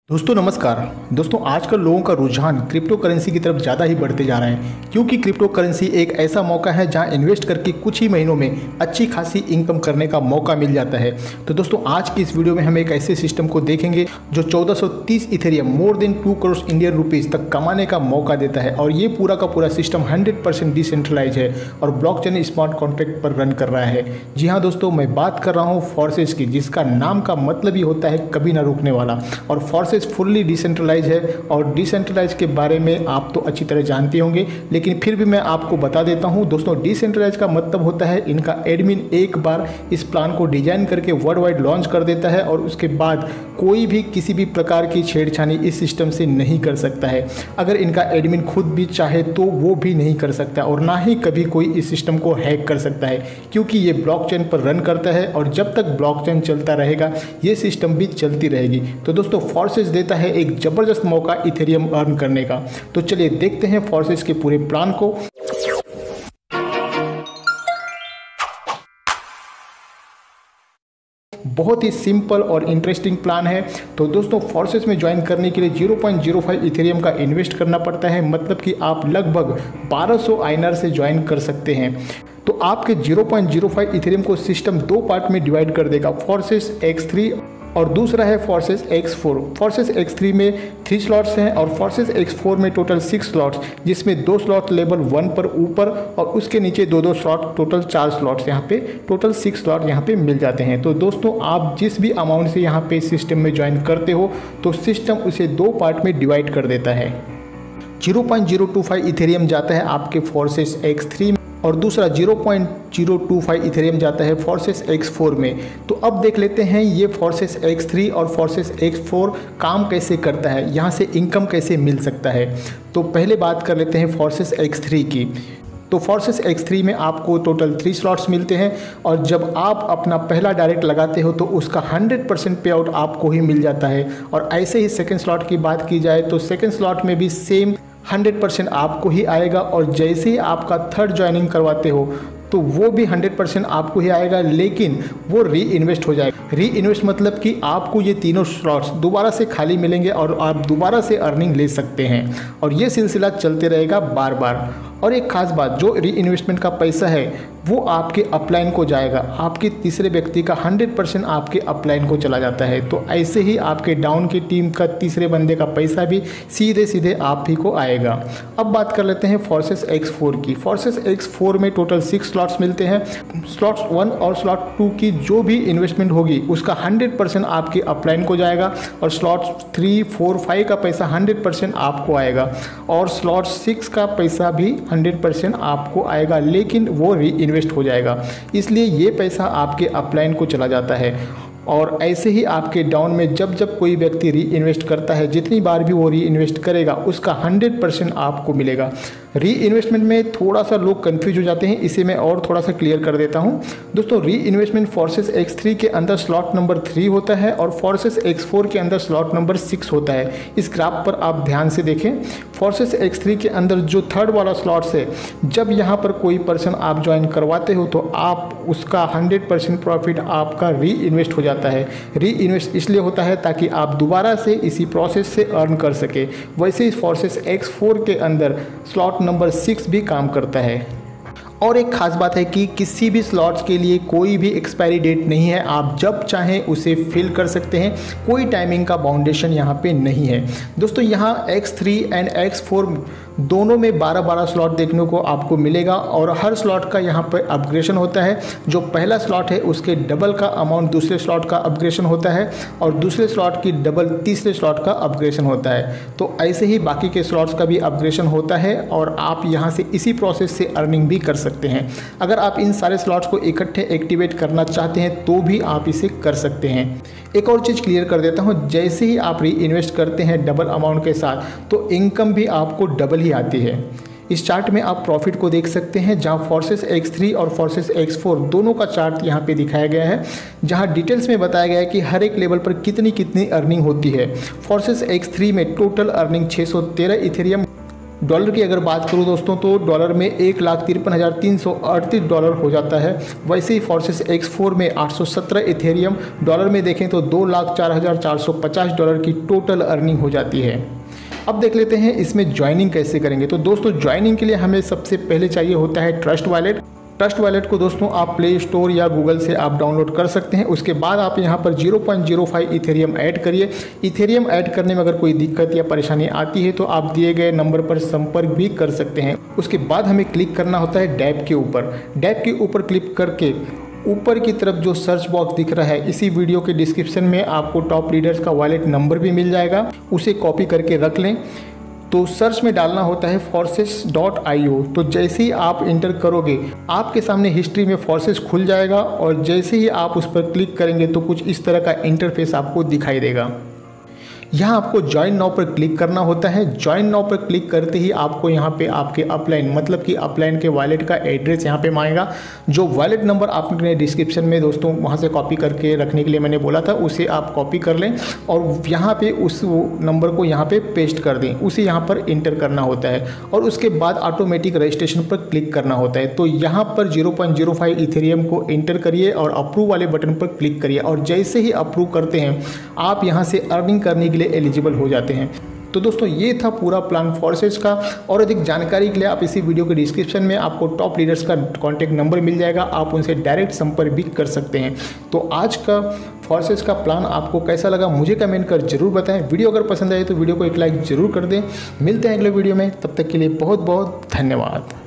दोस्तों नमस्कार। दोस्तों आजकल लोगों का रुझान क्रिप्टो करेंसी की तरफ ज़्यादा ही बढ़ते जा रहा है, क्योंकि क्रिप्टो करेंसी एक ऐसा मौका है जहां इन्वेस्ट करके कुछ ही महीनों में अच्छी खासी इनकम करने का मौका मिल जाता है। तो दोस्तों आज की इस वीडियो में हम एक ऐसे सिस्टम को देखेंगे जो 1430 Ethereum more than 2 crore Indian rupees तक कमाने का मौका देता है। और ये पूरा का पूरा सिस्टम 100% डिसेंट्रलाइज है और ब्लॉकचेन स्मार्ट कॉन्ट्रैक्ट पर रन कर रहा है। जी हाँ दोस्तों, मैं बात कर रहा हूँ फोर्सेस की, जिसका नाम का मतलब ही होता है कभी ना रुकने वाला। और फोर्सेस फुल्ली डिसेंट्रलाइज है और डिसेंट्रलाइज के बारे में आप तो अच्छी तरह जानते होंगे, लेकिन फिर भी मैं आपको बता देता हूं। दोस्तों डिसेंट्रलाइज का मतलब होता है इनका एडमिन एक बार इस प्लान को डिजाइन करके वर्ल्ड वाइड लॉन्च कर देता है और उसके बाद कोई भी किसी भी प्रकार की छेड़छानी इस सिस्टम से नहीं कर सकता है। अगर इनका एडमिन खुद भी चाहे तो वो भी नहीं कर सकता और ना ही कभी कोई इस सिस्टम को हैक कर सकता है, क्योंकि ये ब्लॉकचेन पर रन करता है और जब तक ब्लॉकचेन चलता रहेगा ये सिस्टम भी चलती रहेगी। तो दोस्तों फोर्सेस देता है एक जबरदस्त मौका इथेरियम अर्न करने का। तो चलिए देखते हैं फोर्सेस के पूरे प्लान को। बहुत ही सिंपल और इंटरेस्टिंग प्लान है। तो दोस्तों फोर्सेस में ज्वाइन करने के लिए 0.05 इथेरियम का इन्वेस्ट करना पड़ता है, मतलब कि आप लगभग 1200 आईएनआर से ज्वाइन कर सकते हैं। तो आपके 0.05 इथेरियम को सिस्टम दो पार्ट में डिवाइड कर देगा, फोर्सेस X3 और दूसरा है फोर्सेस X4। फोर्सेस X3 में 3 स्लॉट्स हैं और फोर्सेस X4 में टोटल 6 स्लॉट्स, जिसमें 2 स्लॉट लेवल 1 पर ऊपर और उसके नीचे 2-2 स्लॉट, टोटल 4 स्लॉट्स यहाँ पे, टोटल 6 स्लॉट यहाँ पे मिल जाते हैं। तो दोस्तों आप जिस भी अमाउंट से यहाँ पे सिस्टम में ज्वाइन करते हो तो सिस्टम उसे 2 पार्ट में डिवाइड कर देता है। 0.025 इथेरियम जाता है आपके फोर्सेस X3 में और दूसरा 0.025 इथेरियम जाता है फोर्सेस X4 में। तो अब देख लेते हैं ये फोर्सेस X3 और फोर्सेस X4 काम कैसे करता है, यहाँ से इनकम कैसे मिल सकता है। तो पहले बात कर लेते हैं फोर्सेस X3 की। तो फोर्सेस X3 में आपको टोटल 3 स्लॉट्स मिलते हैं और जब आप अपना पहला डायरेक्ट लगाते हो तो उसका 100% पे आउट आपको ही मिल जाता है। और ऐसे ही सेकेंड स्लॉट की बात की जाए तो सेकेंड स्लॉट में भी सेम 100% आपको ही आएगा और जैसे ही आपका थर्ड ज्वाइनिंग करवाते हो तो वो भी 100% आपको ही आएगा, लेकिन वो री इन्वेस्ट हो जाएगा। री इन्वेस्ट मतलब कि आपको ये तीनों स्लॉट्स दोबारा से खाली मिलेंगे और आप दोबारा से अर्निंग ले सकते हैं और ये सिलसिला चलते रहेगा बार बार। और एक खास बात, जो री इन्वेस्टमेंट का पैसा है वो आपके अपलाइन को जाएगा, आपके तीसरे व्यक्ति का 100% आपके अपलाइन को चला जाता है। तो ऐसे ही आपके डाउन की टीम का तीसरे बंदे का पैसा भी सीधे सीधे आप ही को आएगा। अब बात कर लेते हैं फोर्सेस X4 की। फोर्सेस X4 में टोटल 6 स्लॉट्स मिलते हैं। स्लॉट्स 1 और स्लॉट 2 की जो भी इन्वेस्टमेंट होगी उसका 100% आपके अपलाइन को जाएगा और स्लॉट्स 3, 4, 5 का पैसा 100% आपको आएगा और स्लॉट 6 का पैसा भी 100% आपको आएगा, लेकिन वो री इन्वेस्ट हो जाएगा, इसलिए ये पैसा आपके अपलाइन को चला जाता है। और ऐसे ही आपके डाउन में जब जब कोई व्यक्ति री इन्वेस्ट करता है, जितनी बार भी वो री इन्वेस्ट करेगा उसका 100% आपको मिलेगा। री इन्वेस्टमेंट में थोड़ा सा लोग कंफ्यूज हो जाते हैं, इसे मैं और थोड़ा सा क्लियर कर देता हूं। दोस्तों री इन्वेस्टमेंट फोर्सेस X3 के अंदर स्लॉट नंबर 3 होता है और फोर्सेस X4 के अंदर स्लॉट नंबर 6 होता है। इस ग्राफ पर आप ध्यान से देखें, फोर्सेस X3 के अंदर जो थर्ड वाला स्लॉट्स है, जब यहाँ पर कोई पर्सन आप ज्वाइन करवाते हो तो आप उसका 100% प्रॉफिट आपका री इन्वेस्ट हो जाता है। री इन्वेस्ट इसलिए होता है ताकि आप दोबारा से इसी प्रोसेस से अर्न कर सके। वैसे ही फोर्सेस X4 के अंदर स्लॉट नंबर 6 भी काम करता है। और एक खास बात है कि किसी भी स्लॉट्स के लिए कोई भी एक्सपायरी डेट नहीं है, आप जब चाहें उसे फिल कर सकते हैं, कोई टाइमिंग का बाउंडेशन यहाँ पे नहीं है। दोस्तों यहाँ X3 एंड X4 दोनों में 12-12 स्लॉट देखने को आपको मिलेगा और हर स्लॉट का यहाँ पर अपग्रेडेशन होता है। जो पहला स्लॉट है उसके डबल का अमाउंट दूसरे स्लॉट का अपग्रेडेशन होता है और दूसरे स्लॉट की डबल तीसरे स्लॉट का अपग्रेडेशन होता है। तो ऐसे ही बाकी के स्लॉट्स का भी अपग्रेडेशन होता है और आप यहाँ से इसी प्रोसेस से अर्निंग भी कर सकते हैं। अगर आप इन सारे स्लॉट्स को इकट्ठे एक्टिवेट करना चाहते हैं तो भी आप इसे कर सकते हैं। एक और चीज़ क्लियर कर देता हूँ, जैसे ही आप री इन्वेस्ट करते हैं डबल अमाउंट के साथ तो इनकम भी आपको डबल ही आती है। इस चार्ट में आप प्रॉफिट को देख सकते हैं, जहां फोर्सेस X3 और फोर्सेस X4 दोनों का चार्ट यहां पे दिखाया गया है, जहां डिटेल्स में बताया गया है कि हर एक लेवल पर कितनी कितनी अर्निंग होती है। फोर्सेस X3 में टोटल अर्निंग 613 इथेरियम डॉलर की अगर बात करूँ दोस्तों तो डॉलर में $1,53,338 हो जाता है। वैसे ही फोर्सेस X4 में 817 इथेरियम, डॉलर में देखें तो $2,04,450 की टोटल अर्निंग हो जाती है। अब देख लेते हैं इसमें ज्वाइनिंग कैसे करेंगे। तो दोस्तों ज्वाइनिंग के लिए हमें सबसे पहले चाहिए होता है ट्रस्ट वॉलेट। ट्रस्ट वॉलेट को दोस्तों आप प्ले स्टोर या गूगल से आप डाउनलोड कर सकते हैं। उसके बाद आप यहाँ पर 0.05 इथेरियम ऐड करिए। इथेरियम ऐड करने में अगर कोई दिक्कत या परेशानी आती है तो आप दिए गए नंबर पर संपर्क भी कर सकते हैं। उसके बाद हमें क्लिक करना होता है डैप के ऊपर। डैप के ऊपर क्लिक करके ऊपर की तरफ जो सर्च बॉक्स दिख रहा है, इसी वीडियो के डिस्क्रिप्शन में आपको टॉप लीडर्स का वॉलेट नंबर भी मिल जाएगा, उसे कॉपी करके रख लें। तो सर्च में डालना होता है forces.io। तो जैसे ही आप इंटर करोगे आपके सामने हिस्ट्री में फोर्सेस खुल जाएगा और जैसे ही आप उस पर क्लिक करेंगे तो कुछ इस तरह का इंटरफेस आपको दिखाई देगा। यहाँ आपको ज्वाइन नाउ पर क्लिक करना होता है। ज्वाइन नाउ पर क्लिक करते ही आपको यहाँ पे आपके अपलाइन मतलब कि अपलाइन के वॉलेट का एड्रेस यहाँ पे मांगेगा। जो वॉलेट नंबर आपने डिस्क्रिप्शन में दोस्तों वहाँ से कॉपी करके रखने के लिए मैंने बोला था, उसे आप कॉपी कर लें और यहाँ पे उस नंबर को यहाँ पे पेस्ट कर दें, उसे यहाँ पर इंटर करना होता है और उसके बाद ऑटोमेटिक रजिस्ट्रेशन पर क्लिक करना होता है। तो यहाँ पर 0.05 इथेरियम को इंटर करिए और अप्रूव वाले बटन पर क्लिक करिए और जैसे ही अप्रूव करते हैं आप यहाँ से अर्निंग करने के लिए एलिजिबल हो जाते हैं। तो दोस्तों ये था पूरा प्लान फोर्सेस का। और अधिक जानकारी के लिए आप इसी वीडियो के डिस्क्रिप्शन में आपको टॉप लीडर्स का कॉन्टैक्ट नंबर मिल जाएगा, आप उनसे डायरेक्ट संपर्क भी कर सकते हैं। तो आज का फोर्सेस का प्लान आपको कैसा लगा मुझे कमेंट कर जरूर बताएं। वीडियो अगर पसंद आए तो वीडियो को एक लाइक जरूर कर दें। मिलते हैं अगले वीडियो में, तब तक के लिए बहुत बहुत धन्यवाद।